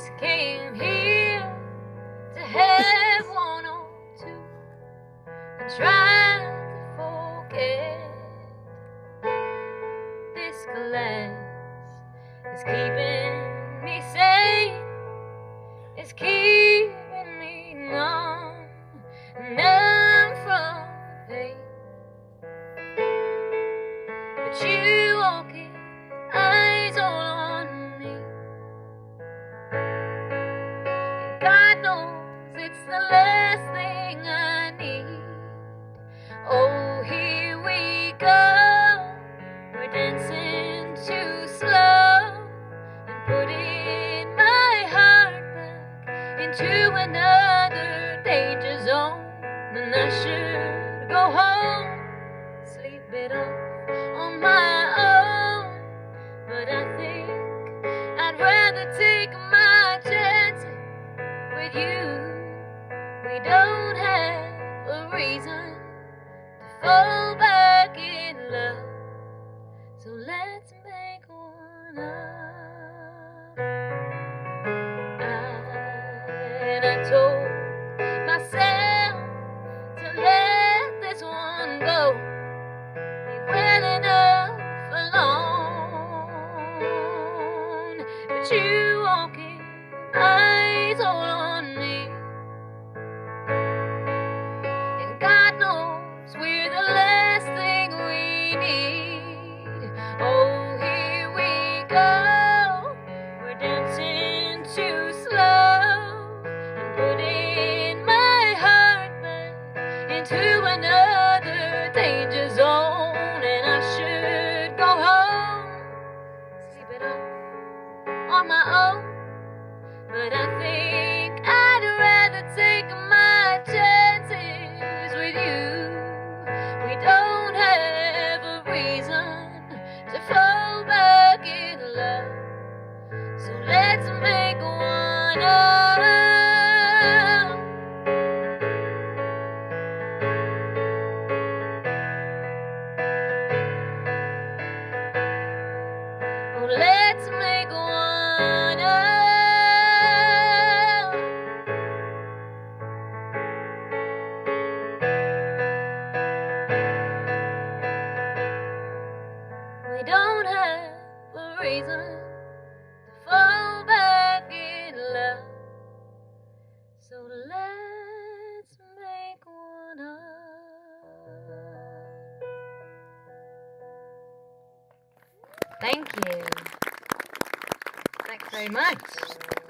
just came here to have one or two and try to forget. This glass is keeping me sane, it's keeping me numb and numb from the pain. But you walking, eyes all on me, and God knows it's the last thing I need. Oh, here we go, we're dancing too slow and putting my heart back into another danger zone. And I should go home, sleep it off on my own, but I think I'd rather take my chances with you. We don't have a reason to fall back in love, so let's make one up. I told myself to let this one go, leave well enough alone. But you walking, eyes all on me, and God knows we're the last thing we need. Oh, here we go, we're dancing too slow and putting my heart back into another danger zone. And I should go home, sleep it off on my own, but I think I'd rather take my chances with you. We don't have a reason to fall back in love, so let's make one up. Oh, let's make one up. We don't have a reason to fall back in love, so let's make one up. Thank you. Thanks very much.